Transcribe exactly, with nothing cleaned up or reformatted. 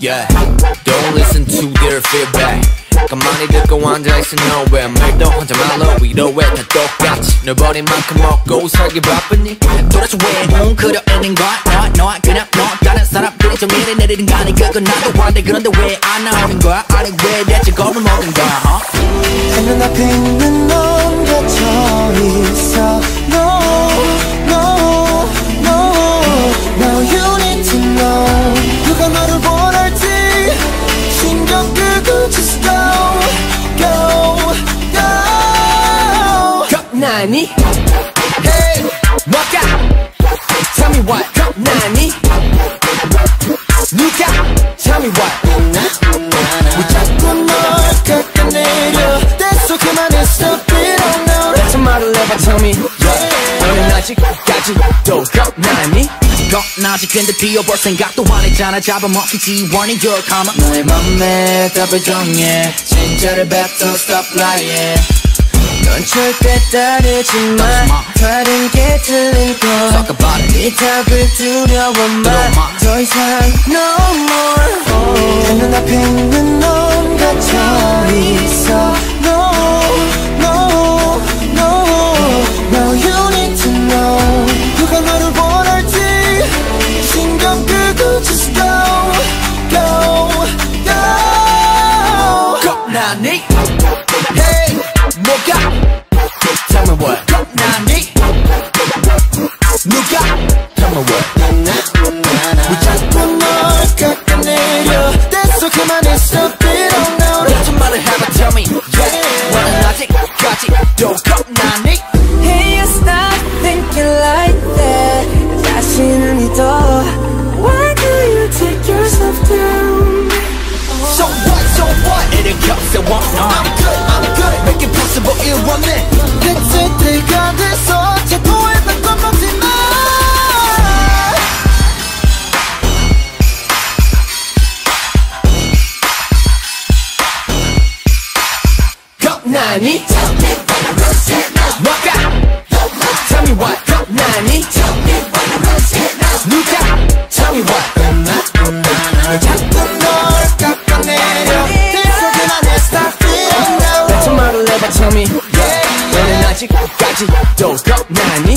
Yeah, don't listen to their feedback. 가만히 듣고 앉아있어 nowhere. 말도 혼자 말로 위로해 다 똑같이. 널 버린 만큼 먹고 살기 바쁘니 도대체 왜 뭉클여 있는 거야. 너, 너 그냥 너 다른 사람들이 좀 이래 내리는 가니 그건 나도 한데 그런데 왜 안 나오는 거야. 아니 왜 대체 겁을 먹은 거야. huh? 내 눈앞에 있는 넌 갇혀 있어. No, no, no, no, you need to know. 누가 너를 원할지 신경 끄고 just go, go, go. 겁나니? Hey, 뭐가? Tell me what? 겁나니? 누가? Tell me what? 왜 자꾸 널 깎아내려. 됐어 그만해 stop it all now. 대체 말을 해봐 tell me yeah. 너는 아직까지도 겁나니? 겁나지 근데 뛰어볼 생각도 안 했잖아. 잡아먹히지 warning your karma. 너의 맘에 답을 정해. 진짜를 뱉어 stop lying. 넌 절대 따르지 마. 다른 게 틀린 거. 이 답을 두려워 마. 더 이상 no more. 내 눈앞에 있는 넌 갇혀 있어. No, no, no, no, you need to know. 누가 너를 원할지 신경 끄고 just go, go, go. 겁나니? Hey, 뭐가? Tell me what? 겁나니? 누가? Tell me what? 왜 자꾸 널 깎아내려. 됐어 그만해 stop it all now. 대체 말을 해봐 tell me yeah. 너는 아직까지도 겁나니? Hey, you stop thinking like that. 자신을 믿어. Why do you take yourself down? So what, so what? 이를 겹세워 I'm good, I'm good Make it possible 이뤄내 대체 때가 돼서 자꾸에 난 겁먹지 마. 겁나니? 뭐가? Tell me what? 겁나니? 누가? Tell me what? 왜 자꾸 널 깎아내려. 됐어 그만해 stop it now. 대체 말을 해봐 tell me yeah. 너는 아직까지도 겁나니?